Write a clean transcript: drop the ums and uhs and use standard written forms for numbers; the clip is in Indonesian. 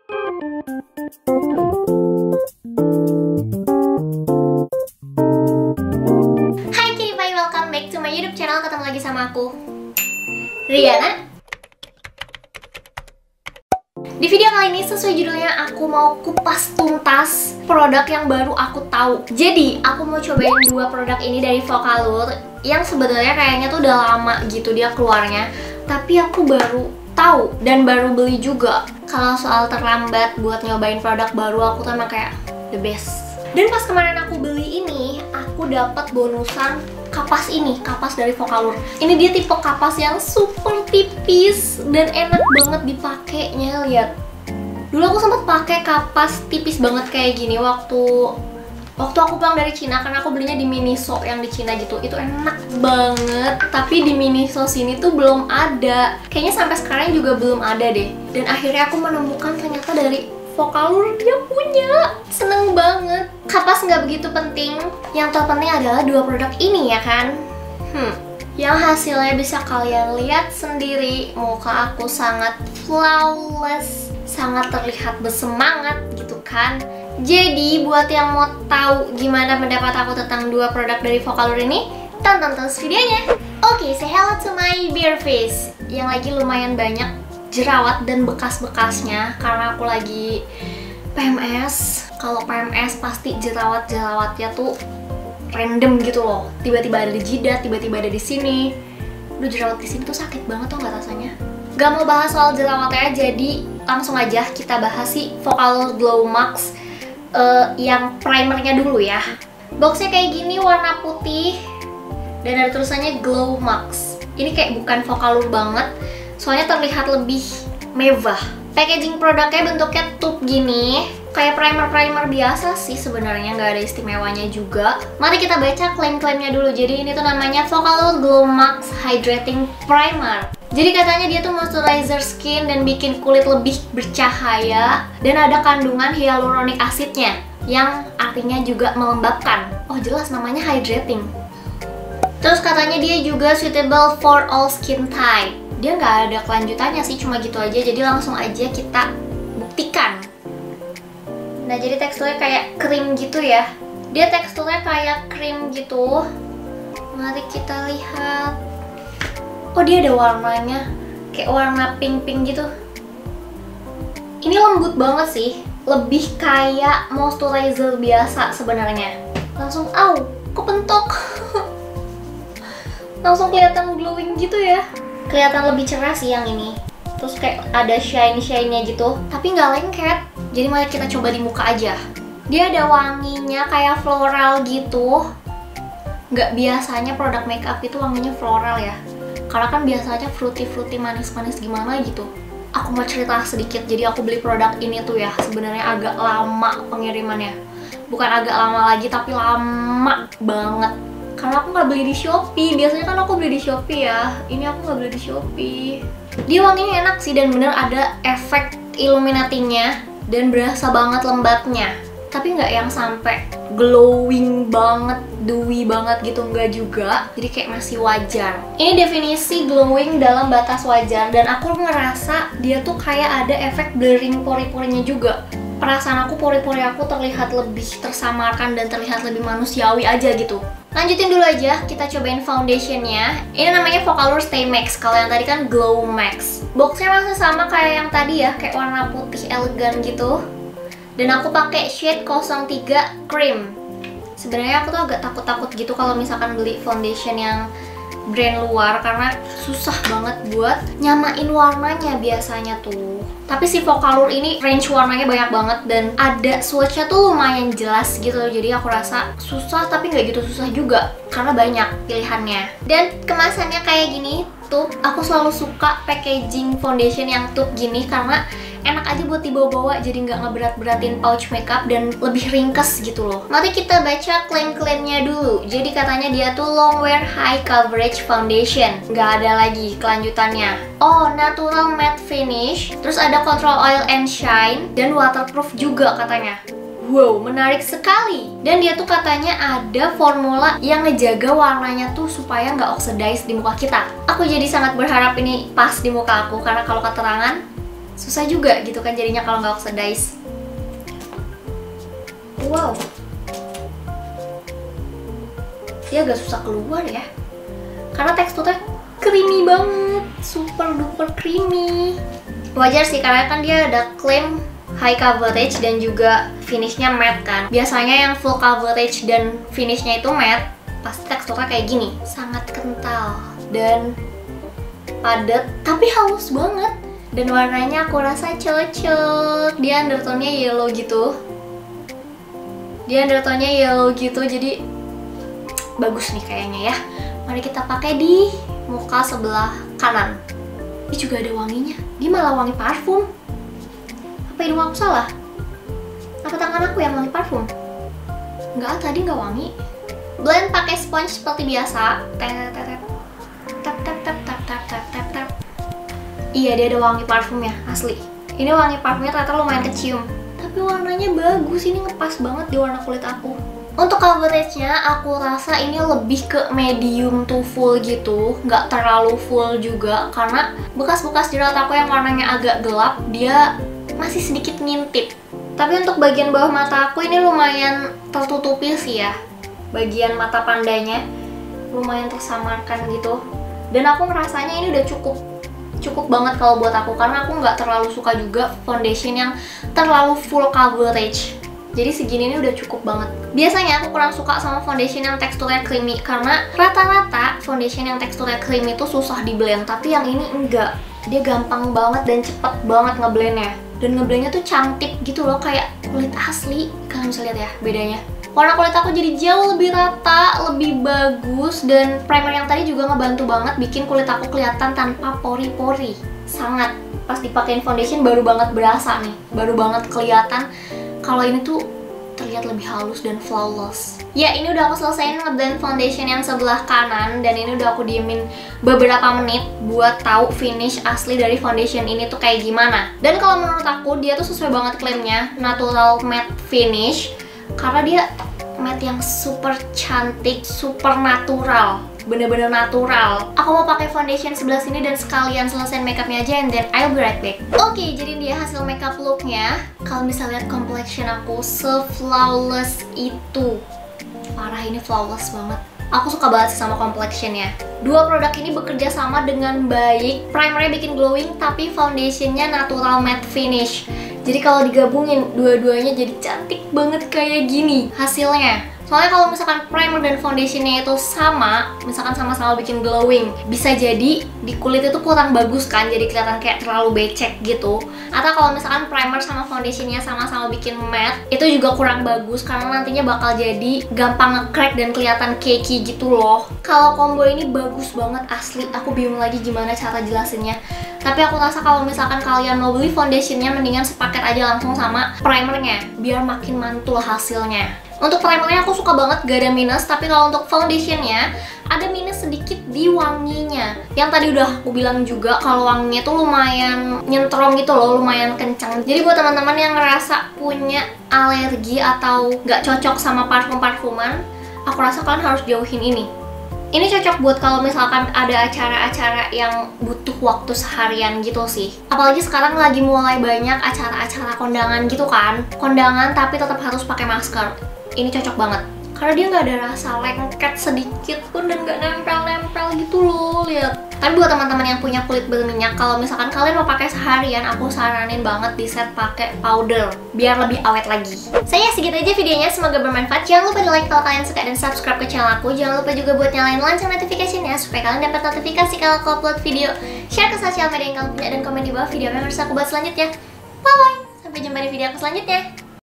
Hai Kitty Pie, welcome back to my YouTube channel. Ketemu lagi sama aku, Riana. Di video kali ini sesuai judulnya, aku mau kupas tuntas produk yang baru aku tahu. Jadi aku mau cobain dua produk ini dari Vocalour yang sebenarnya kayaknya tuh udah lama gitu dia keluarnya, tapi aku baru tahu dan baru beli juga. Kalau soal terlambat buat nyobain produk baru, aku tuh emang kayak the best. Dan pas kemarin aku beli ini, aku dapat bonusan kapas ini, kapas dari Vocalour. Ini dia tipe kapas yang super tipis dan enak banget dipakainya. Lihat, dulu aku sempat pakai kapas tipis banget kayak gini waktu aku pulang dari Cina, karena aku belinya di Miniso yang di Cina gitu. Itu enak banget, tapi di Miniso sini tuh belum ada. Kayaknya sampai sekarang juga belum ada deh. Dan akhirnya aku menemukan ternyata dari Vocalour dia punya. Seneng banget. Kapas nggak begitu penting, yang terpenting adalah dua produk ini ya kan. Yang hasilnya bisa kalian lihat sendiri. Muka aku sangat flawless, sangat terlihat bersemangat gitu kan. Jadi buat yang mau tahu gimana pendapat aku tentang dua produk dari Vocalour ini, tonton terus videonya. Oke, say hello to my bare face yang lagi lumayan banyak jerawat dan bekas-bekasnya karena aku lagi PMS. Kalau PMS pasti jerawat-jerawatnya tuh random gitu loh. Tiba-tiba ada di jidat, tiba-tiba ada di sini. Duh, jerawat di sini tuh sakit banget tuh nggak rasanya. Gak mau bahas soal jerawatnya, jadi langsung aja kita bahas si Vocalour Glow Max yang primernya dulu ya. Boxnya kayak gini, warna putih dan ada tulisannya Glow Max. Ini kayak bukan Vocalour banget, soalnya terlihat lebih mewah. Packaging produknya bentuknya tube gini, kayak primer-primer biasa sih sebenarnya, nggak ada istimewanya juga. Mari kita baca klaim-klaimnya dulu. Jadi ini tuh namanya Vocalour Glow Max Hydrating Primer. Jadi katanya dia tuh moisturizer skin dan bikin kulit lebih bercahaya, dan ada kandungan hyaluronic acidnya yang artinya juga melembabkan. Oh jelas namanya hydrating. Terus katanya dia juga suitable for all skin type. Dia nggak ada kelanjutannya sih, cuma gitu aja. Jadi langsung aja kita buktikan. Nah, jadi teksturnya kayak krim gitu ya. Dia teksturnya kayak krim gitu. Mari kita lihat. Oh, dia ada warnanya, kayak warna pink-pink gitu. Ini lembut banget sih, lebih kayak moisturizer biasa sebenarnya. Langsung, kepentok. Langsung kelihatan glowing gitu ya. Kelihatan lebih cerah sih yang ini. Terus kayak ada shine-shine-nya gitu, tapi nggak lengket. Jadi mari kita coba di muka aja. Dia ada wanginya kayak floral gitu. Nggak biasanya produk makeup itu wanginya floral ya. Karena kan biasanya fruity-fruity, manis-manis gimana gitu. Aku mau cerita sedikit. Jadi aku beli produk ini tuh ya, sebenarnya agak lama pengirimannya. Bukan agak lama lagi, tapi lama banget. Karena aku nggak beli di Shopee. Biasanya kan aku beli di Shopee ya. Ini aku nggak beli di Shopee. Dia wanginya enak sih, dan bener ada efek illuminating-nya dan berasa banget lembabnya. Tapi nggak yang sampai glowing banget, dewy banget gitu, nggak juga. Jadi kayak masih wajar. Ini definisi glowing dalam batas wajar, dan aku ngerasa dia tuh kayak ada efek blurring pori-porinya juga. Perasaan aku, pori-pori aku terlihat lebih tersamarkan dan terlihat lebih manusiawi aja gitu. Lanjutin dulu aja, kita cobain foundationnya. Ini namanya Vocalour Stay Max, kalau yang tadi kan Glow Max. Boxnya masih sama kayak yang tadi ya, kayak warna putih elegan gitu. Dan aku pakai shade 03 Cream. Sebenarnya aku tuh agak takut-takut gitu kalau misalkan beli foundation yang brand luar, karena susah banget buat nyamain warnanya biasanya tuh. Tapi si Vocalour ini range warnanya banyak banget, dan ada swatch-nya tuh lumayan jelas gitu. Jadi aku rasa susah, tapi nggak gitu susah juga karena banyak pilihannya. Dan kemasannya kayak gini tuh. Aku selalu suka packaging foundation yang tube gini karena enak aja buat dibawa-bawa, jadi nggak ngeberat-beratin pouch makeup dan lebih ringkes gitu loh. Mari kita baca klaim-klaimnya dulu. Jadi katanya dia tuh long wear high coverage foundation. Nggak ada lagi kelanjutannya. Oh, natural matte finish. Terus ada control oil and shine dan waterproof juga katanya. Wow, menarik sekali. Dan dia tuh katanya ada formula yang ngejaga warnanya tuh supaya nggak oxidize di muka kita. Aku jadi sangat berharap ini pas di muka aku, karena kalau keterangan susah juga gitu kan jadinya kalau nggak oxidize. Wow, dia agak susah keluar ya, karena teksturnya creamy banget, super duper creamy. Wajar sih karena kan dia ada klaim high coverage dan juga finishnya matte kan. Biasanya yang full coverage dan finishnya itu matte, pasti teksturnya kayak gini, sangat kental dan padat tapi halus banget. Dan warnanya aku rasa cocok. Dia undertone-nya yellow gitu. Jadi bagus nih kayaknya ya. Mari kita pakai di muka sebelah kanan. Ini juga ada wanginya. Dia malah wangi parfum. Apa hidung aku salah? Apa tangan aku yang wangi parfum? Enggak, tadi nggak wangi. Blend pakai sponge seperti biasa. Tap. Iya, dia ada wangi parfumnya, asli. Ini wangi parfumnya ternyata lumayan kecium. Tapi warnanya bagus, ini ngepas banget di warna kulit aku. Untuk coveragenya, aku rasa ini lebih ke medium to full gitu. Nggak terlalu full juga, karena bekas-bekas jerawat aku yang warnanya agak gelap, dia masih sedikit ngintip. Tapi untuk bagian bawah mata aku ini lumayan tertutupi sih ya. Bagian mata pandanya lumayan tersamarkan gitu. Dan aku merasanya ini udah cukup banget kalau buat aku, karena aku nggak terlalu suka juga foundation yang terlalu full coverage. Jadi segini ini udah cukup banget. Biasanya aku kurang suka sama foundation yang teksturnya creamy, karena rata-rata foundation yang teksturnya creamy itu susah di blend, tapi yang ini enggak. Dia gampang banget dan cepet banget ngeblendnya. Dan ngeblendnya tuh cantik gitu loh, kayak kulit asli. Kalian bisa lihat ya bedanya. Warna kulit aku jadi jauh lebih rata, lebih bagus, dan primer yang tadi juga ngebantu banget bikin kulit aku kelihatan tanpa pori-pori. Sangat, pas dipakein foundation baru banget berasa nih, baru banget kelihatan kalau ini tuh terlihat lebih halus dan flawless. Ya, ini udah aku selesaiin ngeblend foundation yang sebelah kanan, dan ini udah aku diemin beberapa menit buat tahu finish asli dari foundation ini tuh kayak gimana. Dan kalau menurut aku dia tuh sesuai banget klaimnya, natural matte finish. Karena dia matte yang super cantik, super natural, bener-bener natural. Aku mau pakai foundation sebelah sini dan sekalian selesaiin makeupnya aja, and then I'll be right back. Oke, jadi dia hasil makeup looknya. Kalian bisa lihat complexion aku se-flawless itu. Parah, ini flawless banget. Aku suka banget sih sama complexionnya. Dua produk ini bekerja sama dengan baik. Primernya bikin glowing, tapi foundationnya natural matte finish. Jadi kalau digabungin dua-duanya jadi cantik banget kayak gini hasilnya. Soalnya kalau misalkan primer dan foundationnya itu sama, misalkan sama-sama bikin glowing, bisa jadi di kulit itu kurang bagus kan, jadi kelihatan kayak terlalu becek gitu. Atau kalau misalkan primer sama foundationnya sama-sama bikin matte, itu juga kurang bagus karena nantinya bakal jadi gampang nge-crack dan kelihatan cakey gitu loh. Kalau combo ini bagus banget asli, aku bingung lagi gimana cara jelasinnya. Tapi aku rasa kalau misalkan kalian mau beli foundationnya, mendingan sepaket aja langsung sama primernya, biar makin mantul hasilnya. Untuk primernya aku suka banget, gak ada minus. Tapi kalau untuk foundationnya ada minus sedikit di wanginya. Yang tadi udah aku bilang juga kalau wanginya tuh lumayan nyentrong gitu loh, lumayan kencang. Jadi buat teman-teman yang ngerasa punya alergi atau gak cocok sama parfum-parfuman, aku rasa kalian harus jauhin ini. Ini cocok buat kalau misalkan ada acara-acara yang butuh waktu seharian gitu sih. Apalagi sekarang lagi mulai banyak acara-acara kondangan gitu kan. Kondangan tapi tetap harus pakai masker. Ini cocok banget. Karena dia nggak ada rasa lengket sedikit pun dan nggak nempel-nempel gitu loh, lihat. Tapi buat teman-teman yang punya kulit berminyak, kalau misalkan kalian mau pakai seharian, aku saranin banget di set pakai powder biar lebih awet lagi. Saya segitu aja videonya, semoga bermanfaat. Jangan lupa di like kalau kalian suka dan subscribe ke channel aku. Jangan lupa juga buat nyalain lonceng notification-nya supaya kalian dapat notifikasi kalau aku upload video. Share ke sosial media yang kalian punya dan komen di bawah video yang harus aku buat selanjutnya. Bye bye. Sampai jumpa di video aku selanjutnya.